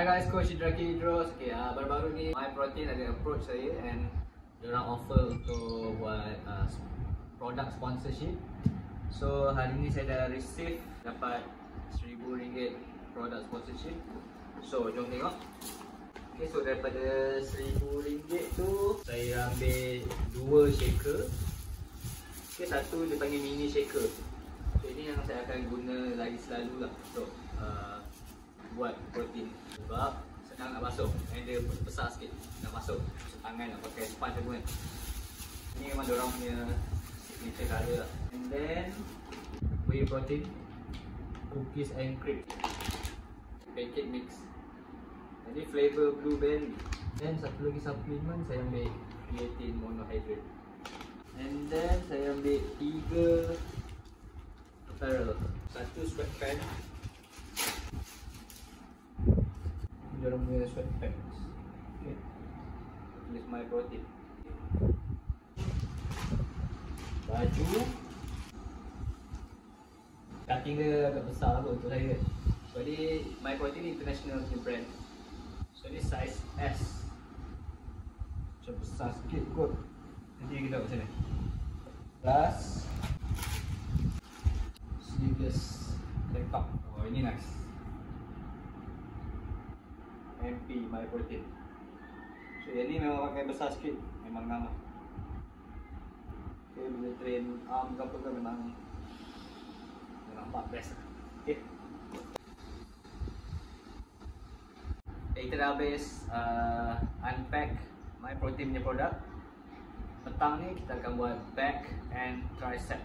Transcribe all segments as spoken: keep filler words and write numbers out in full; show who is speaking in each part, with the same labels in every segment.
Speaker 1: guys, Coach Idraki Idrus. Okay, uh, baru-baru ni MyProtein ada approach saya and diorang offer untuk buat uh, product sponsorship. So hari ni saya dah receive dapat seribu ringgit product sponsorship. So jom tengok. Okay, so daripada seribu ringgit tu saya ambil dua shaker. Okay, satu dia panggil mini shaker. So ini yang saya akan guna lagi selalu lah untuk uh, buat protein sebab senang nak masuk and dia besar sikit nak masuk, masuk tangan nak pakai sponge pun kan. Ini memang diorang punya signature colour lah. And then whey protein, cookies and cream, pancake mix. Jadi flavor blueberry. Then satu lagi supplement saya ambil creatine monohydrate. And then saya ambil tiga apparel, satu sweatpants. Diorang punya sweatpants. Okay. Tulis MyProtein. Baju. Cutting dia agak besar lah untuk saya. Jadi MyProtein international punya brand. So ni size S. Macam besar sikit kot. Nanti kita buat macam ni. Plus sleeveless tank top. Oh ini nice. M P MyProtein. So yang ni memang pakai besar sikit, memang nama. Okay, bila train arm ke apa ke memang nampak best. Okay. Okay, kita dah habis uh, unpack MyProtein punya produk. Petang ni kita akan buat back and tricep.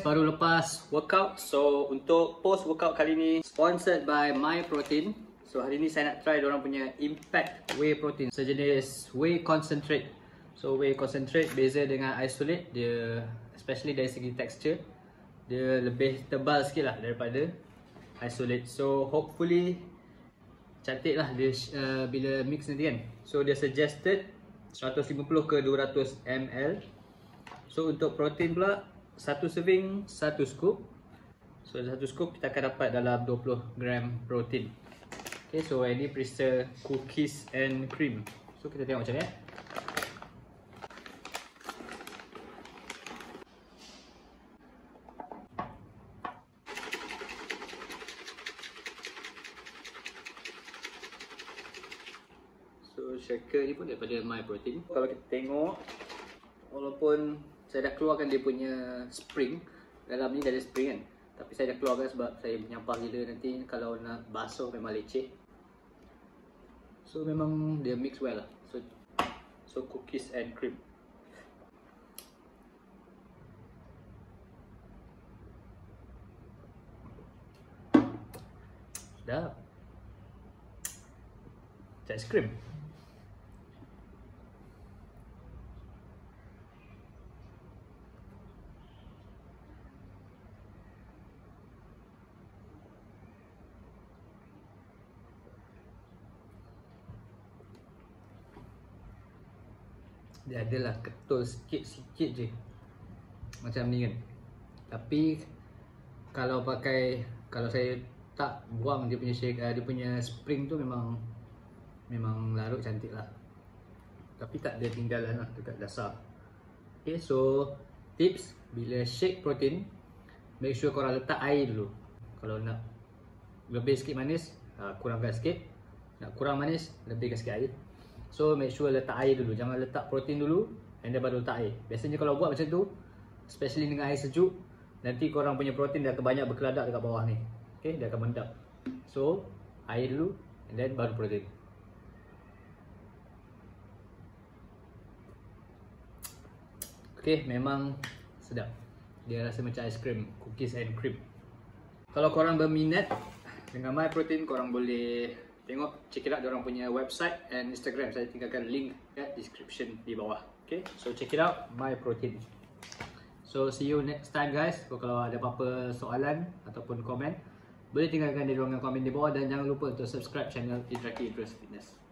Speaker 1: baru lepas workout. So untuk post workout kali ni sponsored by MyProtein. So hari ni saya nak try diorang punya Impact Whey Protein, sejenis whey concentrate. So whey concentrate beza dengan isolate, dia especially dari segi texture dia lebih tebal sikit lah daripada isolate. So hopefully cantik lah dia uh, bila mix nanti kan. So dia suggested seratus lima puluh ke dua ratus mililiter. So untuk protein pula, satu serving satu scoop. So satu scoop kita akan dapat dalam dua puluh gram protein. Okay, so ini perisa cookies and cream. So kita tengok macam ni eh. So shaker ni pun daripada MyProtein. Kalau kita tengok, walaupun saya dah keluarkan dia punya spring, dalam ni dah ada spring kan, tapi saya dah keluarkan sebab saya menyampah gila, nanti kalau nak basuh memang leceh. So memang dia mix well lah. So, so cookies and cream. Sedap. Macam es krim. Dia adalah ketul sikit-sikit je macam ni kan. Tapi kalau pakai, kalau saya tak buang dia punya shake, uh, dia punya spring tu memang memang larut cantik lah. Tapi tak ada tinggalan lah dekat dasar. Okay, so tips bila shake protein, make sure korang letak air dulu. Kalau nak lebih sikit manis, uh, kurangkan sikit. Nak kurang manis, lebihkan sikit air. So make sure letak air dulu, jangan letak protein dulu and then baru letak air. Biasanya kalau buat macam tu, especially dengan air sejuk, nanti korang punya protein dia akan banyak berkeladak dekat bawah ni. Okay, dia akan mendap. So air dulu and then baru protein. Okay, memang sedap. Dia rasa macam ice cream, cookies and cream. Kalau korang berminat dengan MyProtein, korang boleh tengok, check it out diorang punya website and Instagram. Saya tinggalkan link kat description di bawah. Okay, so check it out, MyProtein. So see you next time guys. So, kalau ada apa-apa soalan ataupun komen, boleh tinggalkan di ruangan komen di bawah. Dan jangan lupa untuk subscribe channel Idraki Idrus Fitness.